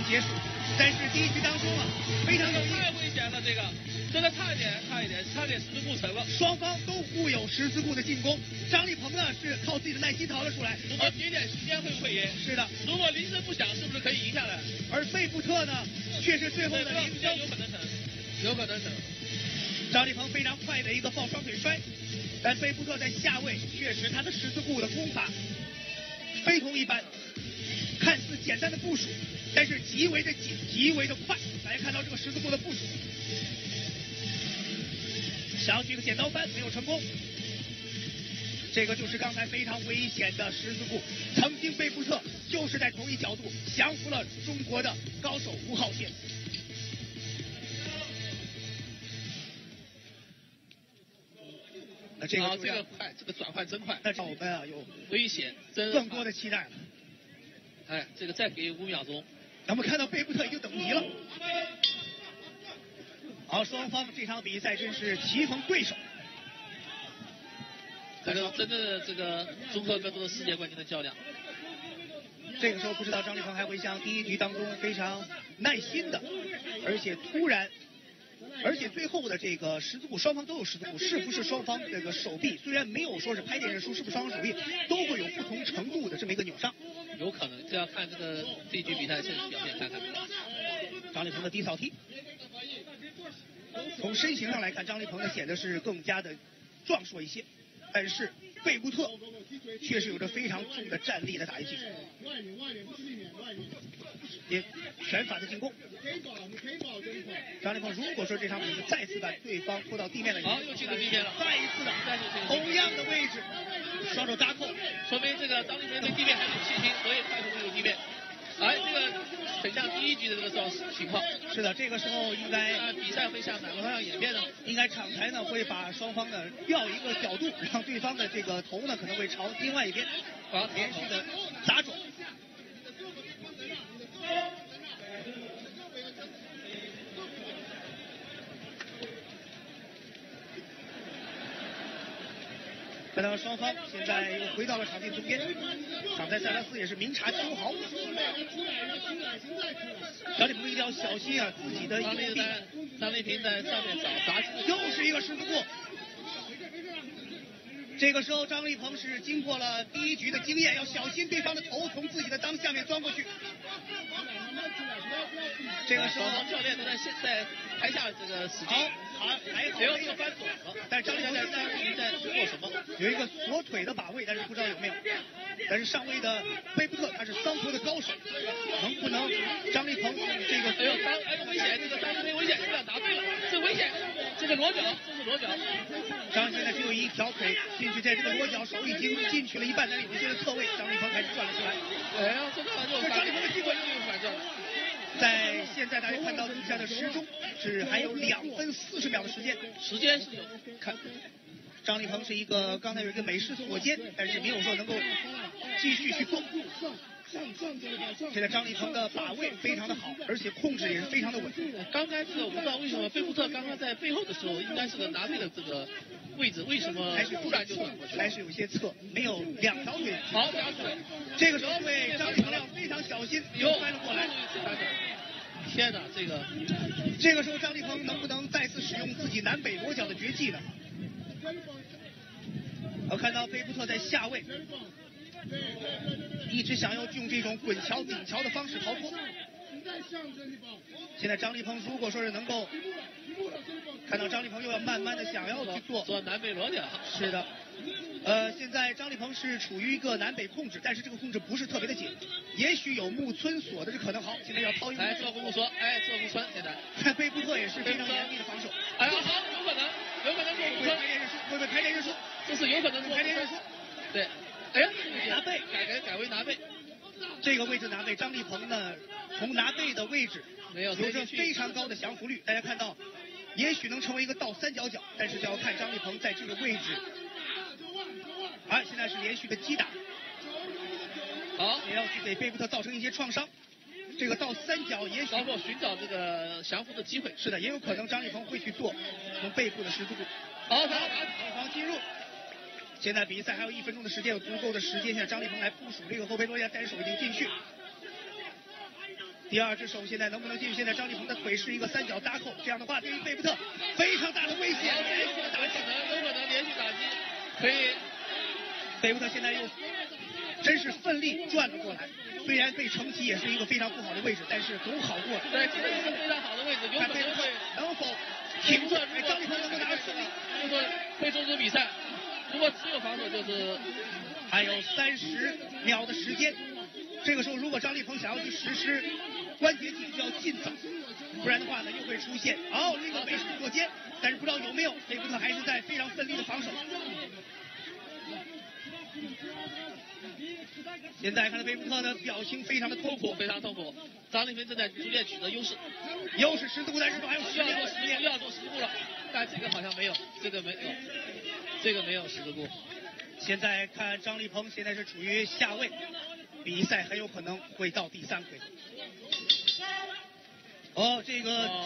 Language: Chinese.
结束。但是第一局当中啊，非常有意思， 太危险了，这个差一点十字固成了。 双方都互有十字固的进攻。张立鹏呢是靠自己的耐心逃了出来， 如果给点时间会不会赢？ 是的， 如果铃声不响，是不是可以赢下来？ 而贝布特呢，却是最后的铃声有可能成。 张立鹏非常快的一个抱双腿摔，但贝布特在下位确实他的十字固的攻法非同一般，看似简单的部署，但是极为的紧，极为的快。大家看到这个十字固的部署，想要举个剪刀翻没有成功。这个就是刚才非常危险的十字固，曾经贝布特就是在同一角度降服了中国的高手吴浩宪。那这个快，这个转换真快。 那让我们啊有危险， 更多的期待了。 哎，这个再给5秒钟。 我们看到贝布特已经等急了。好，双方这场比赛真是棋逢对手。 这个真正的这个综合格斗的世界冠军的较量。 这个时候不知道张立鹏还会像第一局当中非常耐心的，而且突然，而且最后的这个十字固，双方都有十字固，是不是双方这个手臂虽然没有说是拍点认输，是不是双方手臂都会有不同程度的这么一个扭伤？ 有可能，这要看这一局比赛现实表现看看。 张立鹏的低扫踢，从身形上来看，张立鹏呢显得是更加的壮硕一些。但是贝布特确实有着非常重的站立的打击技术，也拳法的进攻。张立鹏如果说这场比赛再次把对方拖到地面了， 好，又进入地面了， 再一次的同样的位置，双手搭扣， 说明这个张立鹏对地面还有信心，所以快速进入地面。哎，这个很像第一局的这个情况。 是的，这个时候应该比赛会向哪个方向演变呢？ 应该场裁呢会把双方呢调一个角度，让对方的这个头呢可能会朝另外一边，连续的砸转。看到双方现在又回到了场地中间，场裁塞拉斯也是明察秋毫。张立鹏一定要小心啊，自己的右臂。 张立平在上面砸击， 又是一个十字固。这个时候张立鹏是经过了第一局的经验，要小心对方的头从自己的裆下面钻过去。这个时候教练都在台下这个使劲。 还好没有这个翻锁， 但是张立鹏在做什么？ 有一个锁腿的把位，但是不知道有没有。但是上位的贝布特他是桑托的高手，能不能张立鹏这个？ 哎呦，危险！这个张立鹏危险，有点答对了，这危险，这个裸脚，这是裸脚。 张现在只有一条腿进去，在这个裸脚手已经进去了一半，但是有些的侧位，张立鹏开始转了出来。 哎呀，这张立鹏的机会又反转。 在现在大家看到比赛的时钟是还有2分40秒的时间， 时间是有看。 张立鹏是一个刚才有一个美式锁肩，但是没有说能够继续去做。现在张立鹏的把位非常的好，而且控制也是非常的稳。 刚才这个我不知道为什么贝布特刚刚在背后的时候应该是个拿背的这个位置，为什么还是突然就转过去？ 还是有些侧，没有2条腿。 好，夹腿。 这个时候对张立鹏要非常小心，又翻了过来。 天哪， 这个时候张立鹏能不能再次使用自己南北裸脚的绝技呢？我看到贝布特在下位，一直想要用这种滚桥顶桥的方式逃脱。现在张立鹏如果说是能够看到张立鹏又要慢慢的想要去做南北裸脚， 是的。现在张立鹏是处于一个南北控制，但是这个控制不是特别的紧，也许有木村锁的这可能。好，现在要抛一个做木锁，做木村。现在贝布特也是非常严密的防守。 哎呀，好，有可能做木村， 会被拍点认输， 这是有可能做拍点认输。 对，哎呀， 拿背， 改为拿背。 这个位置拿背，张立鹏呢从拿背的位置有着非常高的降服率。大家看到，也许能成为一个倒三角脚，但是就要看张立鹏在这个位置。现在是连续的击打， 好， 也要去给贝布特造成一些创伤。这个倒三角也许包括寻找这个降服的机会。 是的，也有可能张立鹏会去做从背部的十字固。好，张立鹏进入。现在比赛还有1分钟的时间，有足够的时间。现在张立鹏来部署这个后背落架，单手已经进去。 第二只手现在能不能进去？现在张立鹏的腿是一个三角搭扣，这样的话对于贝布特非常大的威胁，连续的打击， 有可能连续打击，可以。 贝布特现在又真是奋力转了过来，虽然被承击也是一个非常不好的位置，但是总好过。 对，这是一个非常好的位置，有可能会能否挺住？张立鹏能够拿到胜利， 就是会终止比赛。如果只有防守，就是还有30秒的时间。这个时候，如果张立鹏想要去实施关节技，就要尽早，不然的话呢，又会出现那个美式过肩，但是不知道有没有。贝布特还是在非常奋力的防守。现在看到贝布特的表情非常的痛苦， 非常痛苦。张立鹏正在逐渐取得优势， 又是十字固但是还有需要做十字固了，但这个好像没有，这个没有十字固。 现在看张立鹏现在是处于下位，比赛很有可能会到第3回。这个。